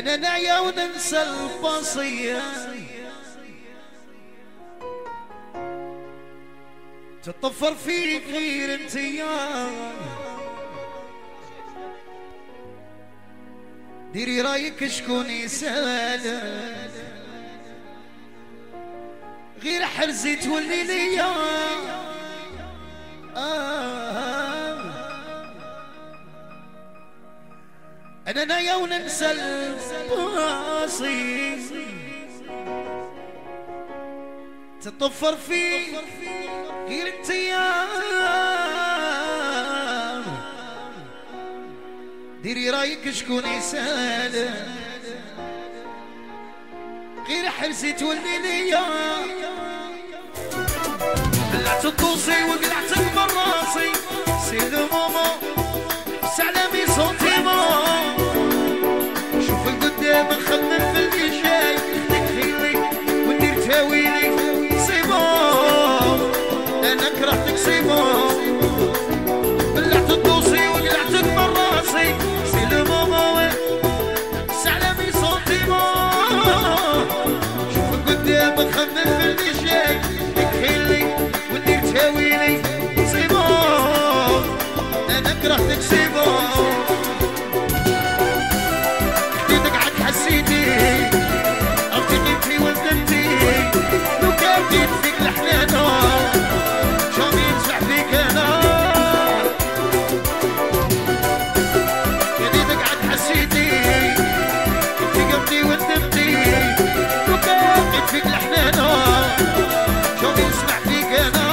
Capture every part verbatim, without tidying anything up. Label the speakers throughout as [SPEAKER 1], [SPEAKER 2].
[SPEAKER 1] انا نايا وننسى البصية تطفر فيك غير انت يا ديري رايك شكون يسال غير حرزي تولي ليا آه انا نايا وننسى الباصي تطفر فيك غير انت يا ديري رايك شكون يسال غير حرزي تولي ليا بلعت الطوسي وقلعت براسي سيد ماما سعلامي صوتي ماما شوف القدام نخمم في اللي جاي تكفيلي وندير تاويلي سيبا انا كرهتك سيبا بلعت الطوسي وقلعت براسي سيد ماما سعلامي صوتي ماما شوف القدام نخمم في اللي جاي تكفيلي وندير تاويلي سيبا انا كرهتك سيبا جديدك عاد حسيتي عرفتي قيمتي وندمتي لو كان جيت فيك الحنانة شامي نسمع فيك انا جديدك عاد حسيتي عرفتي قيمتي وندمتي لو كان جيت فيك الحنانة شامي نسمع فيك انا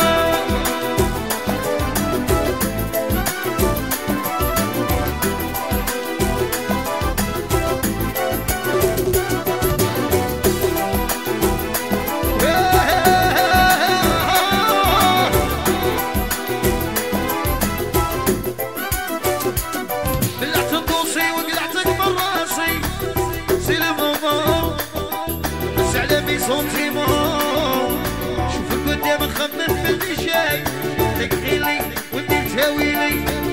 [SPEAKER 1] بلعت الطوسي وقلعتك براسي سلماما بس علامي صوتي ما شوف القدام نخمم في اللي جاي تكحيلي وندير تاويلي